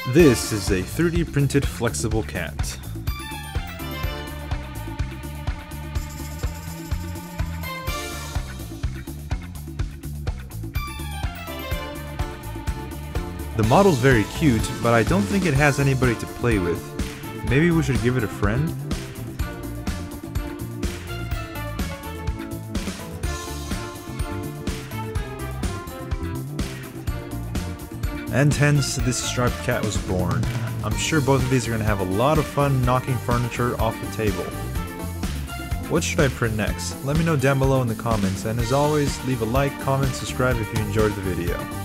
This is a 3D printed flexible cat. The model's very cute, but I don't think it has anybody to play with. Maybe we should give it a friend? And hence, this striped cat was born. I'm sure both of these are going to have a lot of fun knocking furniture off the table. What should I print next? Let me know down below in the comments, and as always, leave a like, comment, subscribe if you enjoyed the video.